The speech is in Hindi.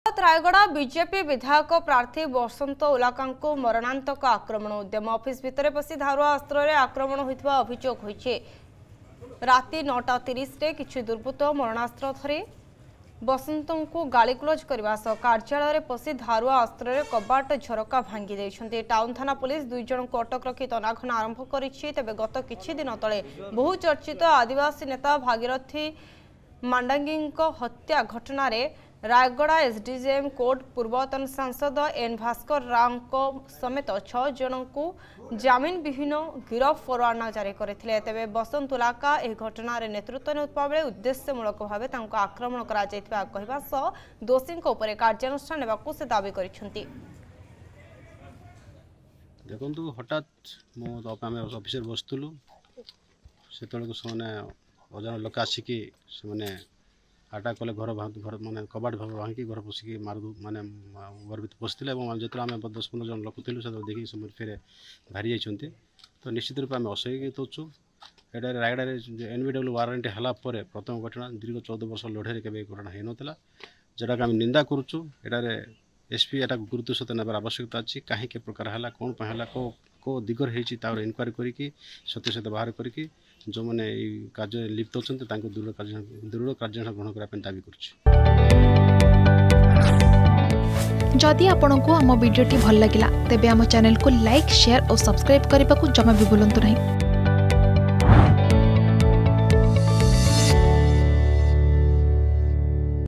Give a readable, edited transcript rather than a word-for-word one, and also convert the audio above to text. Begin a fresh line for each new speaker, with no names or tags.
रायगड़ा बीजेपी विधायक प्रार्थी बसंत उलाका मरणांतक आक्रमण उद्यम ऑफिस भितर पशि धारुआ अस्त्र आक्रमण होता अभियोग होती। राति 9:30 किसी दुर्बृत्त मरणास्त्र धरी बसंत को गाड़ीगुलज करने सह कार्यालय पशि धारुआ अस्त्र कबाट झरका भांगी देइछन्ति। टाउन थाना पुलिस 2 जन को अटक रखी तनाघना आरंभ करिछि। तेबे गत किछि दिन तले बहु चर्चित आदिवासी नेता भागीरथी मांडांगी हत्या घटना रायगड़ा एसडीजेएम कोर्ट पूर्वतन सांसद एन भास्कर राव समेत 6 जन को जमीन विहीन गिरफ परवाना जारी करथिले। तेबे बसंत उलाका एह घटना नेतृत्व नेउतबा बेले उद्देश्यमूलक भावे तांको आक्रमण करा जायतिबा कहबा सह दोषीक उपरे कार्यानुष्ठान नेबाकू से दाबी करिसेंति।
देखंतु हठात मो आमे ऑफिसर बसतुलु सेतळको सने अजान लोक आसिकी से अटाक कले घर माने कबाट भांगी घर पशिकी मारदू माने घर भीतर पशिले जो आम 10-15 जन लोक थिलु से देखी समय फेरे भारी जाइछन्ते। तो निश्चित रूप आम असहयोग होचु। एटा रायगड़ा एनबीडब्ल्यू वारंटी हला परे प्रथम घटना दीर्घ 14 वर्ष लड़े केबे घटना है नतला जेटा आम निंदा करूचु। एटारे एसपी एटा गुरुत्व सहित नेबार आवश्यकता अछि। काहे के प्रकार हला कोन पे हला को दिगर हेछि तार इनक्वारी करिकी सत्य सहित बाहर करिकी जो मैंने कार्य लिप्त होचन्ते तांको दृढ़ कार्यानुष्ठान ग्रहण करने दाबी करुछि।
जदि आपंक आम भिडी भल लगा तेब आम चैनल को लाइक शेयर और सब्सक्राइब करने को जमा भी भूलु नहीं।